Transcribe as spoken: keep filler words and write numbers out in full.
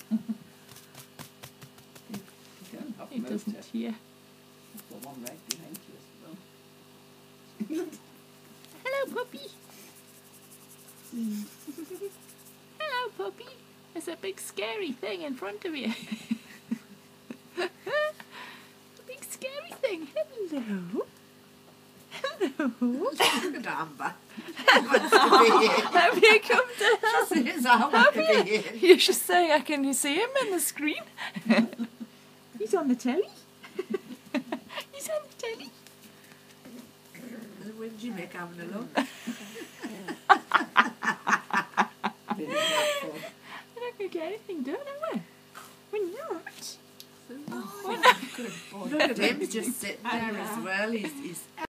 He doesn't hear. I've got one right behind you as well. Hello, puppy. Hello, puppy. There's a big scary thing in front of you. A big scary thing. Hello. Hello. Look at Amber. He wants to be here. Have you come to help? She says, I want Have to you? be here. You should say, I can see him on the screen. He's on the telly. He's on the telly. When did you make having a look? We're not going to get anything done, are we? We're not. Oh, We're not. good boy. Look at him, he's just sitting there as well. He's, he's